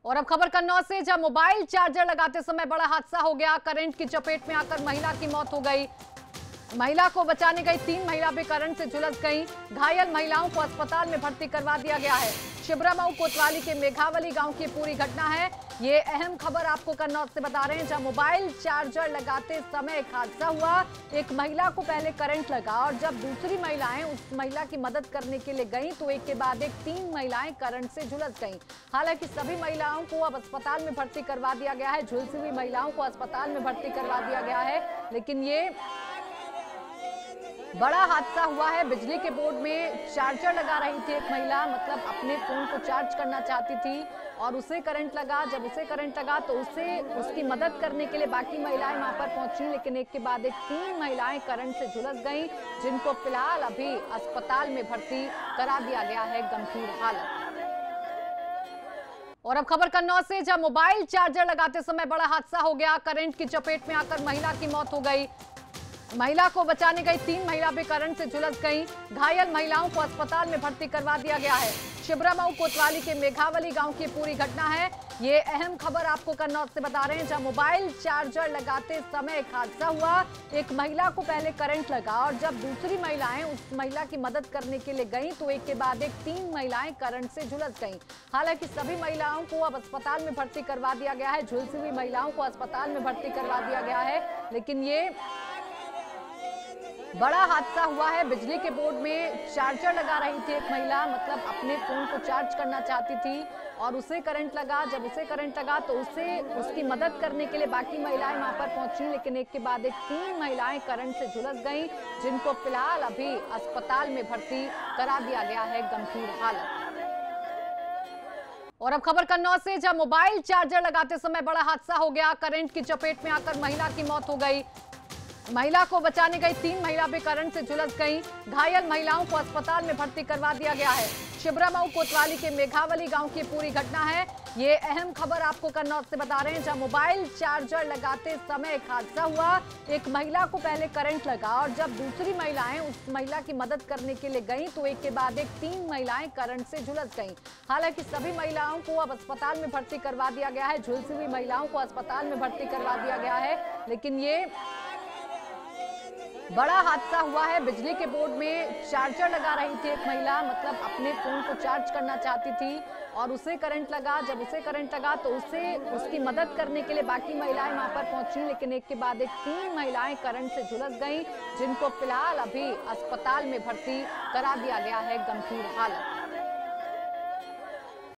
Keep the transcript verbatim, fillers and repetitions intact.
और अब खबर कन्नौज से, जहां मोबाइल चार्जर लगाते समय बड़ा हादसा हो गया। करंट की चपेट में आकर महिला की मौत हो गई। महिला को बचाने गई तीन महिला भी करंट से झुलस गई। घायल महिलाओं को अस्पताल में भर्ती करवा दिया गया है। शिबरामऊ कोतवाली के मेघावली गांव की पूरी घटना है। ये अहम खबर आपको कन्नौज से बता रहे हैं, जहां मोबाइल चार्जर लगाते समय एक हादसा हुआ। एक महिला को पहले करंट लगा और जब दूसरी महिलाएं उस महिला की मदद करने के लिए गईं तो एक के बाद एक तीन महिलाएं करंट से झुलस गईं। हालांकि सभी महिलाओं को अब अस्पताल में भर्ती करवा दिया गया है। झुलसी हुई महिलाओं को अस्पताल में भर्ती करवा दिया गया है। लेकिन ये बड़ा हादसा हुआ है। बिजली के बोर्ड में चार्जर लगा रही थी एक महिला, मतलब अपने फोन को चार्ज करना चाहती थी और उसे करंट लगा। जब उसे करंट लगा तो उसे उसकी मदद करने के लिए बाकी महिलाएं वहां पर पहुंची, लेकिन एक के बाद एक तीन महिलाएं करंट से झुलस गईं, जिनको फिलहाल अभी अस्पताल में भर्ती करा दिया गया है गंभीर हालत। और अब खबर कन्नौज से, जहां मोबाइल चार्जर लगाते समय बड़ा हादसा हो गया। करंट की चपेट में आकर महिला की मौत हो गई। महिला को बचाने गई तीन महिला भी करंट से झुलस गईं। घायल महिलाओं को अस्पताल में भर्ती करवा दिया गया है। शिबरामऊ कोतवाली के मेघावली गांव की पूरी घटना है। ये अहम खबर आपको कन्नौज से बता रहे हैं, जहां मोबाइल चार्जर लगाते समय एक हादसा हुआ। एक महिला को पहले करंट lगा और जब दूसरी महिलाएं उस महिला की मदद करने के लिए गईं तो एक के बाद एक तीन महिलाएं करंट से झुलस गईं। हालांकि सभी महिलाओं को अब अस्पताल में भर्ती करवा दिया गया है। झुलसी हुई महिलाओं को अस्पताल में भर्ती करवा दिया गया है। लेकिन ये बड़ा हादसा हुआ है। बिजली के बोर्ड में चार्जर लगा रही थी एक महिला, मतलब अपने फोन को चार्ज करना चाहती थी और उसे करंट लगा। जब उसे करंट लगा तो उसे उसकी मदद करने के लिए बाकी महिलाएं वहां पर पहुंची, लेकिन एक के बाद एक तीन महिलाएं करंट से झुलस गईं, जिनको फिलहाल अभी अस्पताल में भर्ती करा दिया गया है गंभीर हालत। और अब खबर कन्नौज से, जहां मोबाइल चार्जर लगाते समय बड़ा हादसा हो गया। करंट की चपेट में आकर महिला की मौत हो गई। महिला को बचाने गई तीन महिला भी करंट से झुलस गईं। घायल महिलाओं को अस्पताल में भर्ती करवा दिया गया है। शिबरामऊ कोतवाली के मेघावली गांव की पूरी घटना है। ये अहम खबर आपको कन्नौज से बता रहे हैं, जहां मोबाइल चार्जर लगाते समय एक हादसा हुआ। एक महिला को पहले करंट लगा और जब दूसरी महिलाएं उस महिला की मदद करने के लिए गईं तो एक के बाद एक तीन महिलाएं करंट से झुलस गईं। हालांकि सभी महिलाओं को अब अस्पताल में भर्ती करवा दिया गया है। झुलसी हुई महिलाओं को अस्पताल में भर्ती करवा दिया गया है। लेकिन ये बड़ा हादसा हुआ है। बिजली के बोर्ड में चार्जर लगा रही थी एक महिला, मतलब अपने फोन को चार्ज करना चाहती थी और उसे करंट लगा। जब उसे करंट लगा तो उसे उसकी मदद करने के लिए बाकी महिलाएं वहां पर पहुंची, लेकिन एक के बाद एक तीन महिलाएं करंट से झुलस गईं, जिनको फिलहाल अभी अस्पताल में भर्ती करा दिया गया है गंभीर हालत।